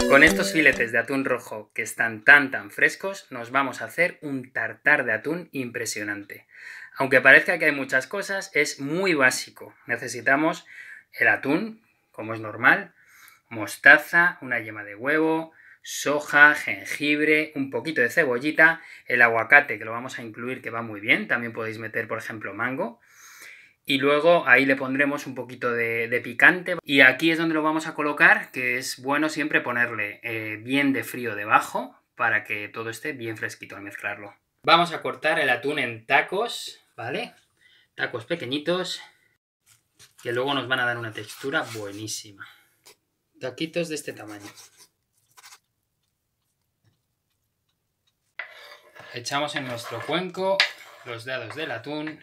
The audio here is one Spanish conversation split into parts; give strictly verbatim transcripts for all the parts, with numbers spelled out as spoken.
Con estos filetes de atún rojo que están tan tan frescos, nos vamos a hacer un tartar de atún impresionante. Aunque parezca que hay muchas cosas, es muy básico. Necesitamos el atún, como es normal, mostaza, una yema de huevo, soja, jengibre, un poquito de cebollita, el aguacate, que lo vamos a incluir, que va muy bien. También podéis meter, por ejemplo, mango. Y luego ahí le pondremos un poquito de, de picante. Y aquí es donde lo vamos a colocar, que es bueno siempre ponerle eh, bien de frío debajo para que todo esté bien fresquito al mezclarlo. Vamos a cortar el atún en tacos, ¿vale? Tacos pequeñitos, que luego nos van a dar una textura buenísima. Taquitos de este tamaño. Echamos en nuestro cuenco los dados del atún.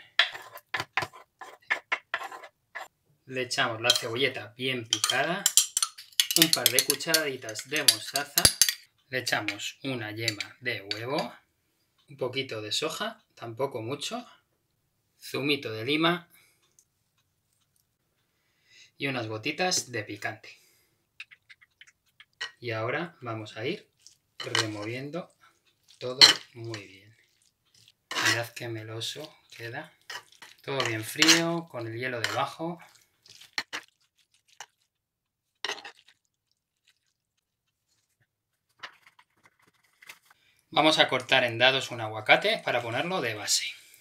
Le echamos la cebolleta bien picada, un par de cucharaditas de mostaza, le echamos una yema de huevo, un poquito de soja, tampoco mucho, zumito de lima y unas gotitas de picante. Y ahora vamos a ir removiendo todo muy bien. Mirad qué meloso queda. Todo bien frío, con el hielo debajo. Vamos a cortar en dados un aguacate para ponerlo de base.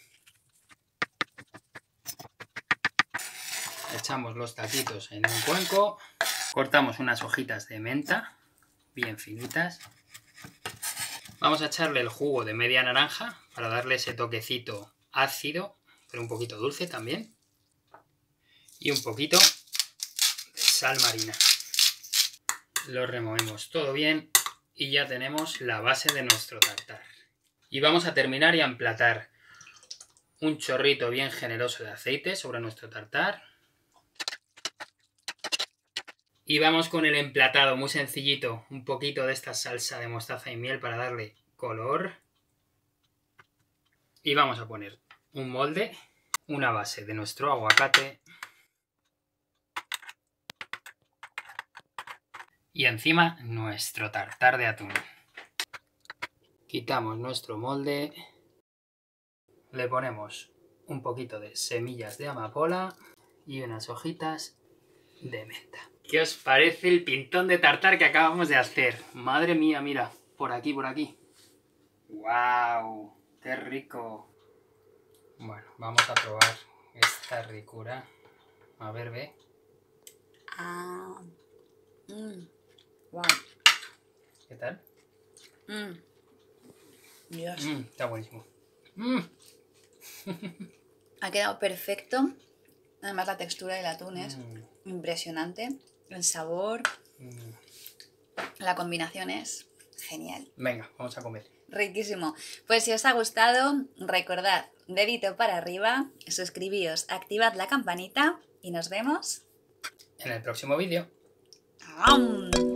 Echamos los taquitos en un cuenco. Cortamos unas hojitas de menta, bien finitas. Vamos a echarle el jugo de media naranja para darle ese toquecito ácido, pero un poquito dulce también. Y un poquito de sal marina. Lo removemos todo bien. Y ya tenemos la base de nuestro tartar. Y vamos a terminar y a emplatar un chorrito bien generoso de aceite sobre nuestro tartar. Y vamos con el emplatado, muy sencillito. Un poquito de esta salsa de mostaza y miel para darle color. Y vamos a poner un molde, una base de nuestro aguacate. Y encima nuestro tartar de atún. Quitamos nuestro molde. Le ponemos un poquito de semillas de amapola y unas hojitas de menta. ¿Qué os parece el pintón de tartar que acabamos de hacer? Madre mía, mira, por aquí, por aquí. ¡Wow! ¡Qué rico! Bueno, vamos a probar esta ricura. A ver, ve. Ah... Mmm... Wow. ¿Qué tal? Mmm. Dios. Mm, está buenísimo. Mm. Ha quedado perfecto. Además la textura del atún es Mm. impresionante. El sabor, Mm. la combinación es genial. Venga, vamos a comer. Riquísimo. Pues si os ha gustado, recordad, dedito para arriba, suscribíos, activad la campanita y nos vemos en el próximo vídeo. ¡Am!